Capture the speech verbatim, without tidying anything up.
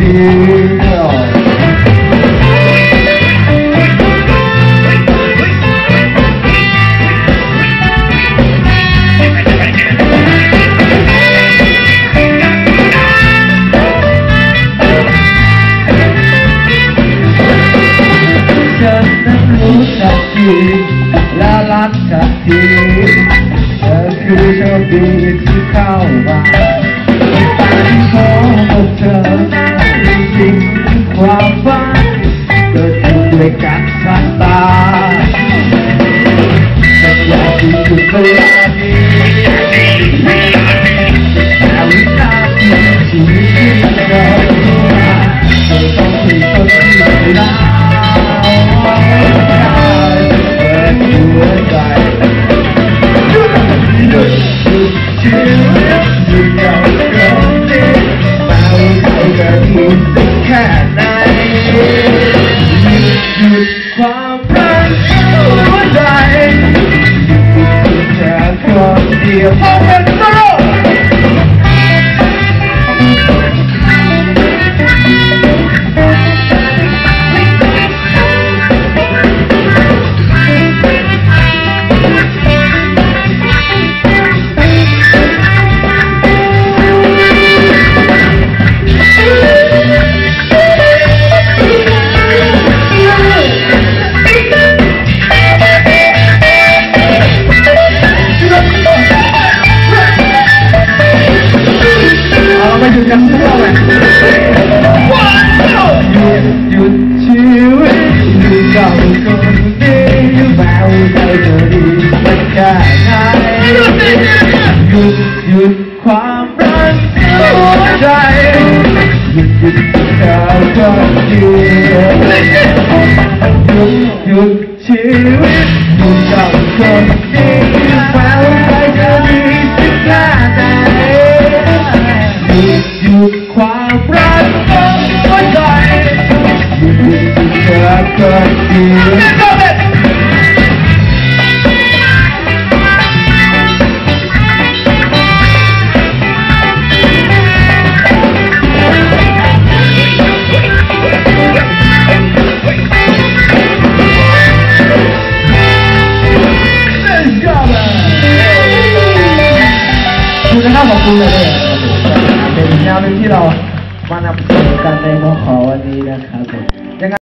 และรักกับทีเธอคือโชคดีที่เข้ามาตาที่พบเธอสิ่งความฝันเกิดขึ้นด้วยกันสักตาฉันอยากที่สุดเวลานี้แต่วินาทีชีวิตที่เราเธอต้องเป็นคนที่รักหัวใจหยุดหยุดหยุดชีวิตหยุดเก่าเกินนี้มาเราจะดีสักแค่ไหนหยุดหยุดความรักหัวใจแค่คนเดียวพอเป็นโซ่หยุดกันทุกคนเลยหยุดหยุดชีวิตหยุดกับคนนี้แววใจจะดีสักแค่ไหนหยุดหยุดความรักหัวใจหยุดหยุดแค่คนเดียวหยุดหยุดชีวิตหยุดกับคนนี้แววใจจะดีสักแค่ไหนหยุดความรักของหัวใจหยุดหยุดแค่คนเดียวคุณนะครับขอบคุณเลยเป็นแนวหนึ่งที่เรามานำเสนอกันในหัวข้อวันนี้นะครับผม